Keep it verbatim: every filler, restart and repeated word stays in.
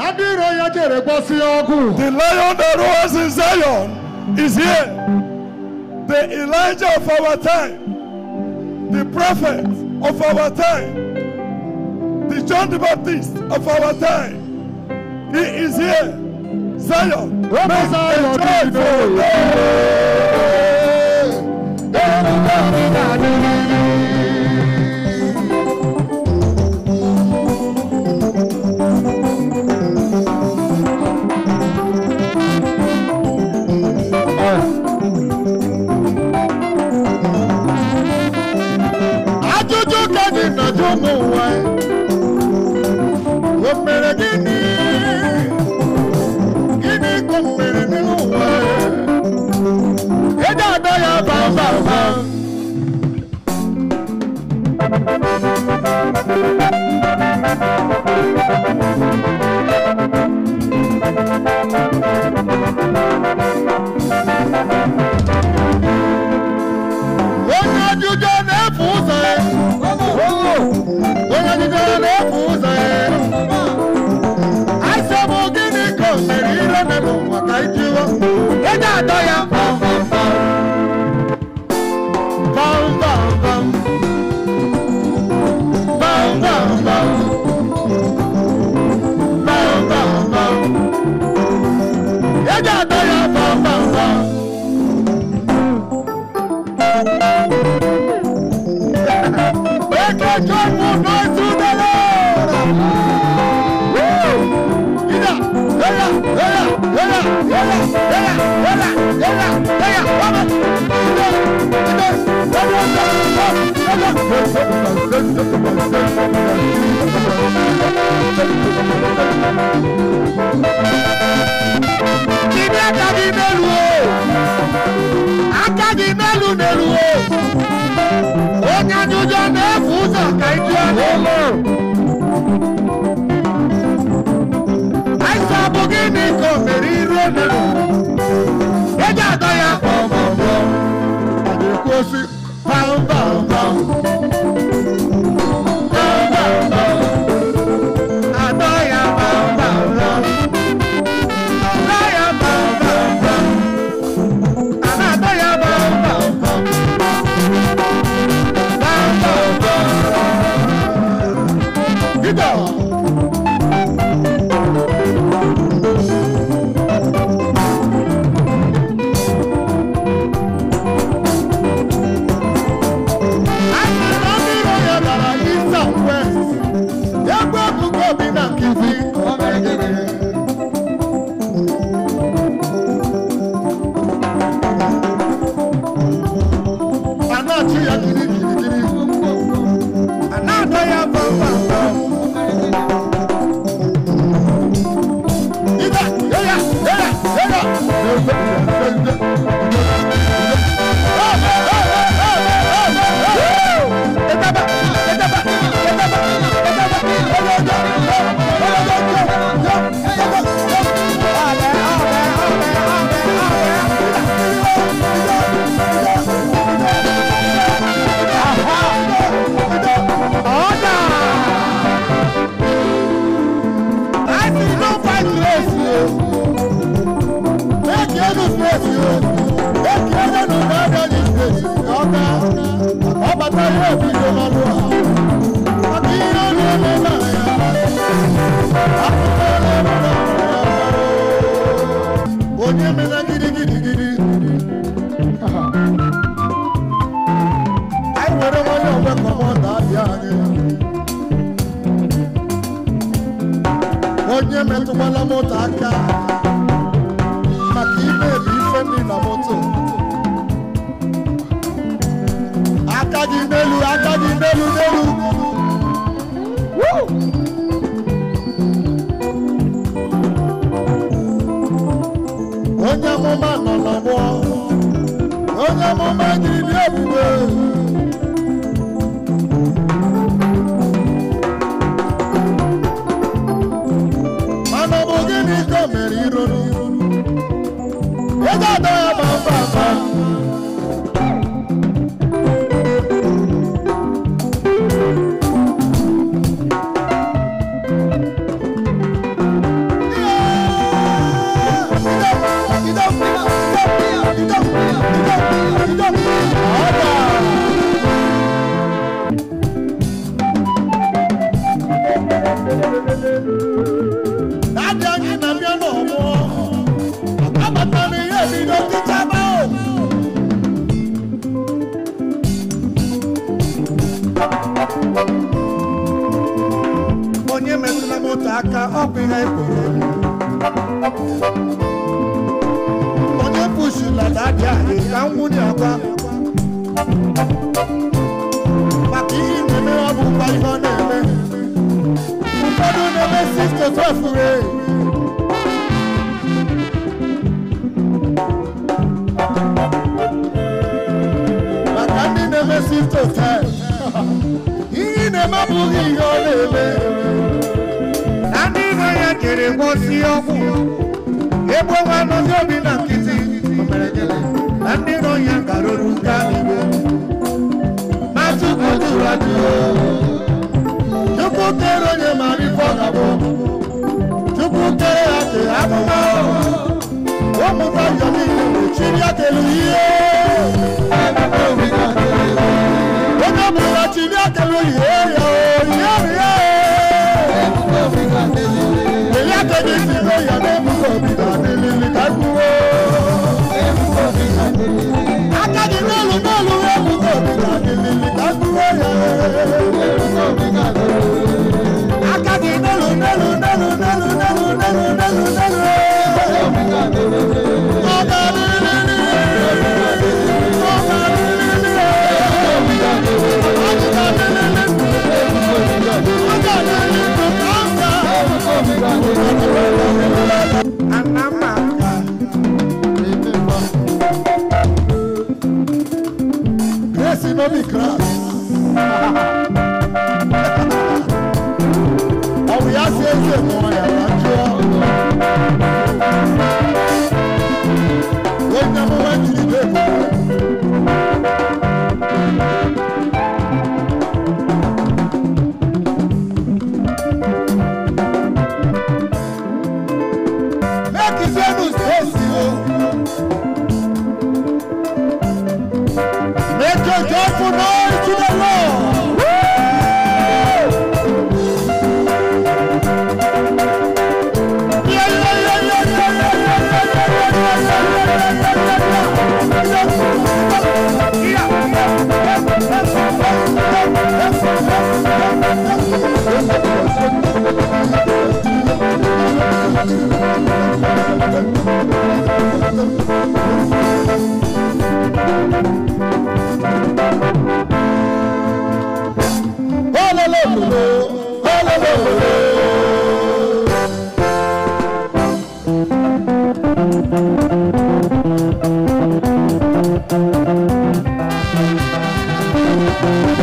The lion that roars in Zion is here. The Elijah of our time, the prophet of our time, the John the Baptist of our time. He is here. Zion, make a joyful maka ọbịa ekwere onye pushila dadị ahụ ka nwunye agwa maka ihe na-eme ọ bụkwa ihe ọ na-eme ụfọdụ na-eme six to twelve ree maka ndị na-eme six to ten ihe na-eme abụghị ihe ọ na-eme na ndị nọ ya jere gwọsi ọgwụ egbo nwa nọzi obi na nkịtị na ndị nọ ya garuru ka igwe ma Chukwu duru adụ Chukwu kere onye ma bifọ gabụ Chukwu kere ya ke amụma ụmụta ya niile chiri ya kelu ihe onye mụrụ chiri ya kelu ihe ya ihe ya ya kere isi ya na-ebugo obi na adịlili ka kwuo aka gị n'elu n'elu ebugo obi na adịlili ka kwuo ya aka gị n'elu n'elu n'elu n'elu n'elu n'elu n'elu n'elu ọ ga-adịlili ọ ga-adịlili ọ ga-adịlili Anamaka Grace no be crass Oh we are saying say more ya manjo When na mo want to dey Make a joyful noise to the Lord. Yeah, yeah, yeah, yeah, yeah, yeah, Hallelujah.